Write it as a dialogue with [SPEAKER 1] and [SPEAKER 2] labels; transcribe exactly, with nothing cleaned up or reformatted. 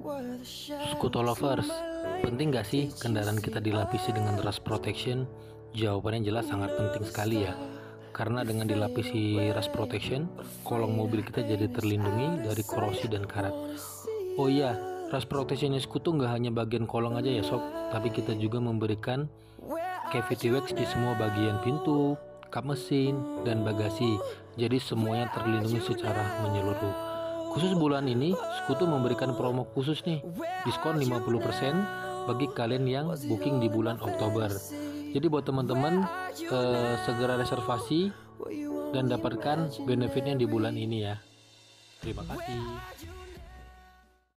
[SPEAKER 1] Skuto lovers, penting gak sih kendaraan kita dilapisi dengan rust protection? Jawabannya jelas sangat penting sekali ya. Karena dengan dilapisi rust protection, kolong mobil kita jadi terlindungi dari korosi dan karat. Oh iya, rust protection Skuto nggak hanya bagian kolong aja ya sob, tapi kita juga memberikan cavity wax di semua bagian pintu, kap mesin, dan bagasi. Jadi semuanya terlindungi secara menyeluruh. Khusus bulan ini, Skuto memberikan promo khusus nih, diskon lima puluh persen bagi kalian yang booking di bulan Oktober. Jadi buat teman-teman, eh, segera reservasi dan dapatkan benefitnya di bulan ini ya. Terima kasih.